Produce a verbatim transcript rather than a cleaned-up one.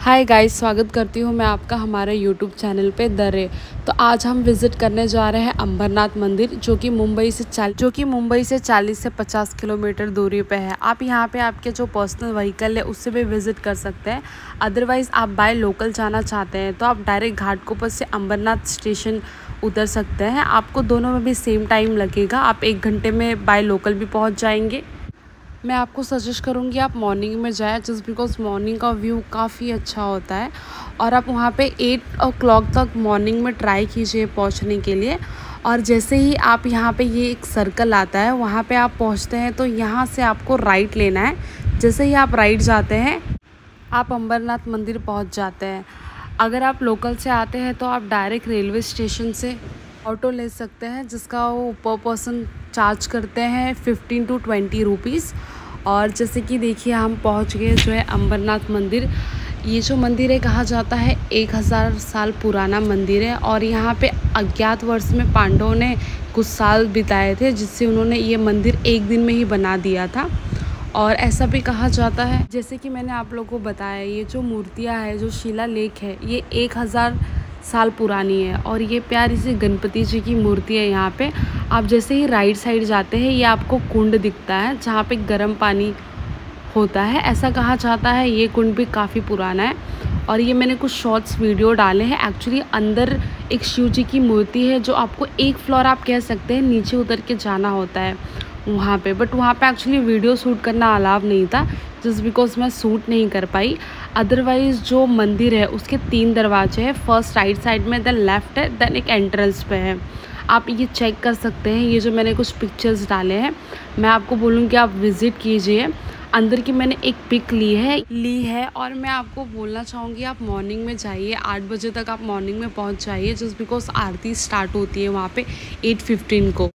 Hi guys, स्वागत करती हूँ मैं आपका हमारे यूट्यूब चैनल पे दरे। तो आज हम विज़िट करने जा रहे हैं अंबरनाथ मंदिर, जो कि मुंबई से चाल जो कि मुंबई से चालीस से पचास किलोमीटर दूरी पे है। आप यहाँ पे आपके जो पर्सनल व्हीकल है उससे भी विज़िट कर सकते हैं। अदरवाइज़ आप बाय लोकल जाना चाहते हैं तो आप डायरेक्ट घाटकोपर से अंबरनाथ स्टेशन उतर सकते हैं। आपको दोनों में भी सेम टाइम लगेगा, आप एक घंटे में बाय लोकल भी पहुँच जाएंगे। मैं आपको सजेस्ट करूँगी आप मॉर्निंग में जाएं, जस्ट बिकॉज मॉर्निंग का व्यू काफ़ी अच्छा होता है। और आप वहाँ पे एट ओ क्लॉक तक मॉर्निंग में ट्राई कीजिए पहुँचने के लिए। और जैसे ही आप यहाँ पे ये एक सर्कल आता है वहाँ पे आप पहुँचते हैं तो यहाँ से आपको राइट लेना है। जैसे ही आप राइट जाते हैं आप अंबरनाथ मंदिर पहुँच जाते हैं। अगर आप लोकल से आते हैं तो आप डायरेक्ट रेलवे स्टेशन से ऑटो ले सकते हैं, जिसका वो पर पर्सन चार्ज करते हैं फिफ्टीन टू ट्वेंटी रुपीज़। और जैसे कि देखिए हम पहुंच गए जो है अंबरनाथ मंदिर। ये जो मंदिर है कहा जाता है एक हज़ार साल पुराना मंदिर है। और यहाँ पे अज्ञात वर्ष में पांडवों ने कुछ साल बिताए थे, जिससे उन्होंने ये मंदिर एक दिन में ही बना दिया था। और ऐसा भी कहा जाता है, जैसे कि मैंने आप लोगों को बताया, ये जो मूर्तियाँ है, जो शिलालेख है, ये एक हज़ार साल पुरानी है। और ये प्यारी सी गणपति जी की मूर्ति है। यहाँ पे आप जैसे ही राइट साइड जाते हैं ये आपको कुंड दिखता है जहाँ पे गर्म पानी होता है। ऐसा कहा जाता है ये कुंड भी काफ़ी पुराना है। और ये मैंने कुछ शॉर्ट्स वीडियो डाले हैं। एक्चुअली अंदर एक शिव जी की मूर्ति है, जो आपको एक फ्लोर आप कह सकते हैं नीचे उतर के जाना होता है वहाँ पे। बट वहाँ पे एक्चुअली वीडियो शूट करना अलाव नहीं था, जस्ट बिकॉज मैं शूट नहीं कर पाई। अदरवाइज़ जो मंदिर है उसके तीन दरवाजे हैं। फर्स्ट राइट साइड में, देन लेफ्ट है, देन एक एंट्रेंस पे है। आप ये चेक कर सकते हैं। ये जो मैंने कुछ पिक्चर्स डाले हैं, मैं आपको बोलूँगी आप विज़िट कीजिए। अंदर की मैंने एक पिक ली है ली है और मैं आपको बोलना चाहूँगी आप मॉर्निंग में जाइए। आठ बजे तक आप मॉर्निंग में पहुँच जाइए, जस्ट बिकॉज आरती स्टार्ट होती है वहाँ पे एट फिफ्टीन को।